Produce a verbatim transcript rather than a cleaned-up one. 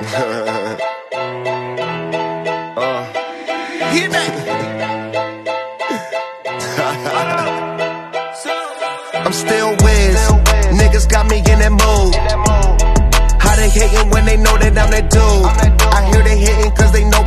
uh. Hit that. I'm still Wiz. Niggas got me in that mood. How they hating when they know that I'm that dude? I hear they hating cause they know